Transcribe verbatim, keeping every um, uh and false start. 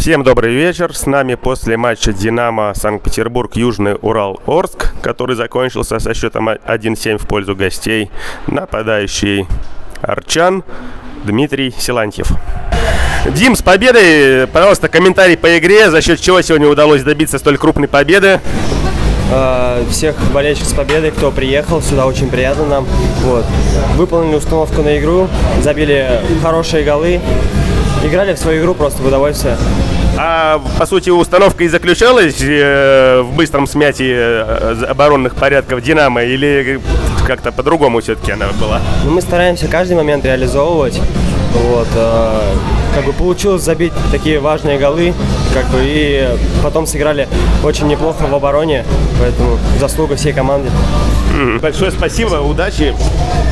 Всем добрый вечер. С нами после матча «Динамо» Санкт-Петербург, Южный Урал, Орск, который закончился со счетом один семь в пользу гостей, нападающий арчан Дмитрий Силантьев. Дим, с победой! Пожалуйста, комментарий по игре, за счет чего сегодня удалось добиться столь крупной победы. Всех болельщиков с победой, кто приехал сюда, очень приятно нам. Вот. Выполнили установку на игру, забили хорошие голы, играли в свою игру просто в удовольствие. А по сути установка и заключалась э, в быстром смятии э, оборонных порядков «Динамо» или как-то по-другому все-таки она была? Ну, мы стараемся каждый момент реализовывать. Вот, э, как бы получилось забить такие важные голы, как бы, и потом сыграли очень неплохо в обороне, поэтому заслуга всей команды. Большое спасибо, удачи.